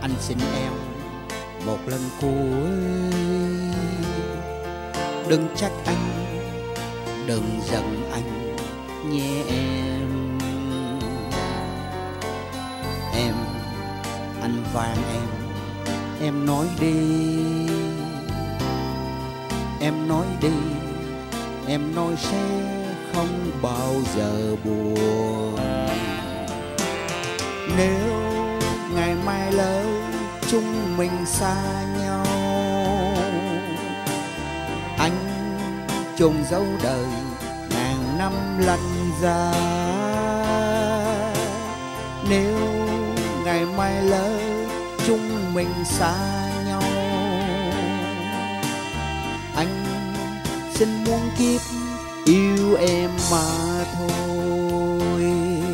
anh xin em một lần cuối, đừng trách anh, đừng giận anh nhé em. Em, anh van em nói đi, em nói đi, em nói sẽ không bao giờ buồn. Nếu ngày mai lỡ chúng mình xa nhau, anh chôn dấu đời ngàn năm lăn ra. Nếu ngày mai lỡ chúng mình xa nhau, anh xin muôn kiếp yêu em mà thôi.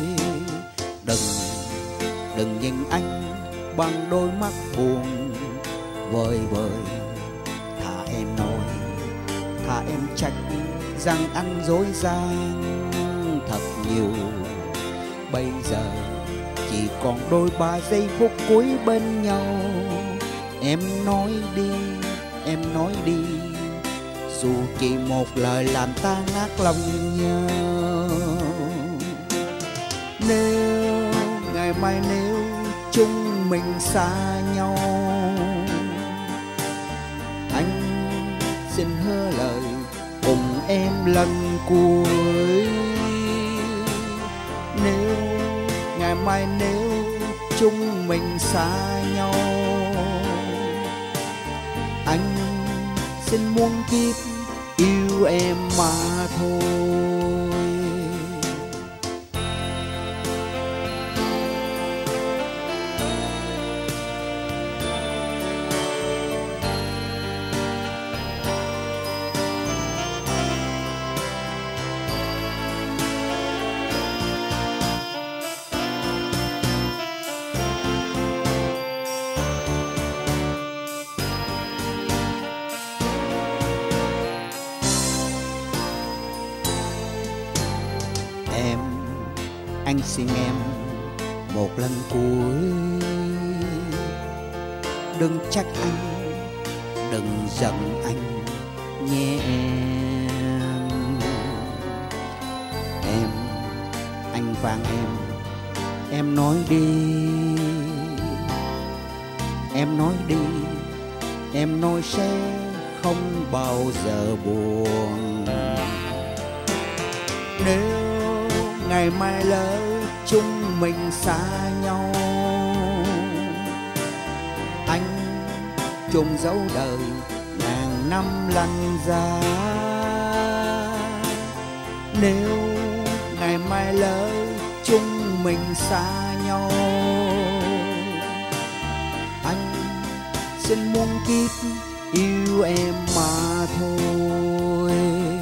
Đừng nhìn anh bằng đôi mắt buồn vơi vơi. Thà em nói, thà em trách rằng anh dối gian thật nhiều. Bây giờ chỉ còn đôi ba giây phút cuối bên nhau. Em nói đi, em nói đi, dù chỉ một lời làm ta ngát lòng nhau. Nếu ngày mai nếu chúng mình xa nhau, anh xin hứa lời cùng em lần cuối. Nếu ngày mai nếu chúng mình xa nhau, anh xin muôn kiếp yêu em mà thôi. Em, anh xin em một lần cuối, đừng trách anh, đừng giận anh nhé em. Em, anh van em nói đi, em nói đi, em nói sẽ không bao giờ buồn. Nếu ngày mai lỡ chúng mình xa nhau, anh chôn dấu đời ngàn năm lăn ra. Nếu ngày mai lỡ chúng mình xa nhau, anh xin muôn kiếp yêu em mà thôi.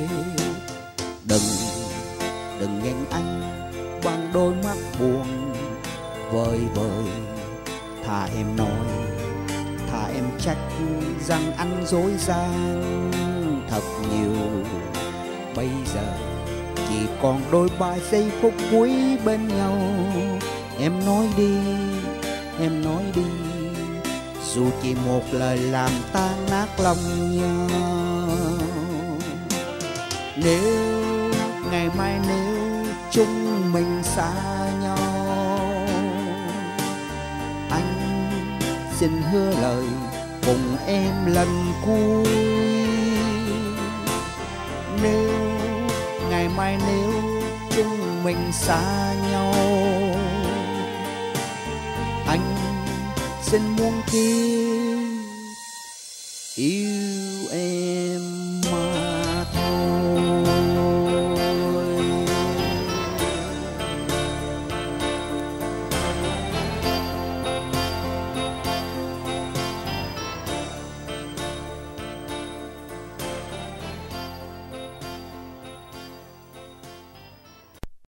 Đừng nhìn anh bằng đôi mắt buồn vơi vơi. Thà em nói, thà em trách rằng anh dối gian thật nhiều. Bây giờ chỉ còn đôi ba giây phút cuối bên nhau. Em nói đi, em nói đi, dù chỉ một lời làm ta nát lòng nhau. Nếu ngày mai nếu chúng mình xa nhau, anh xin hứa lời cùng em lần cuối. Nếu ngày mai nếu chúng mình xa nhau, anh xin muôn kiếp yêu